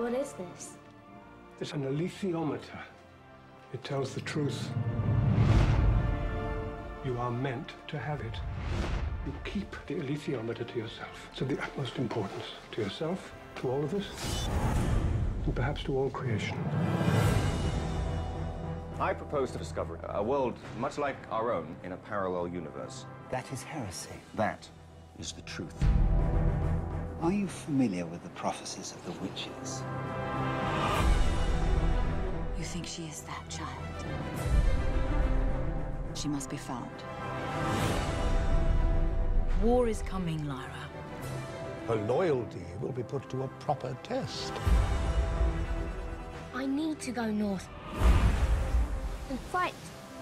What is this? It's an alethiometer. It tells the truth. You are meant to have it. You keep the alethiometer to yourself. It's of the utmost importance to yourself, to all of us, and perhaps to all creation. I propose to discover a world much like our own in a parallel universe. That is heresy. That is the truth. Are you familiar with the prophecies of the witches? You think she is that child? She must be found. War is coming, Lyra. Her loyalty will be put to a proper test. I need to go north and fight.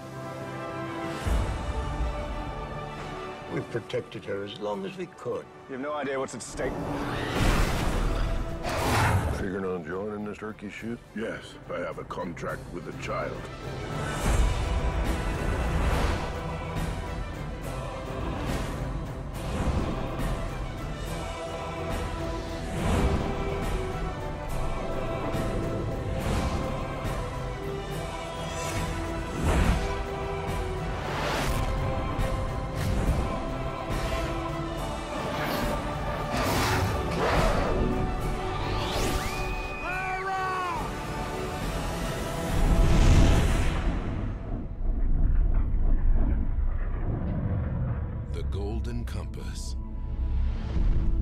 We've protected her as long as we could. You have no idea what's at stake. Figuring on joining this turkey shoot? Yes, I have a contract with a child. The Golden Compass.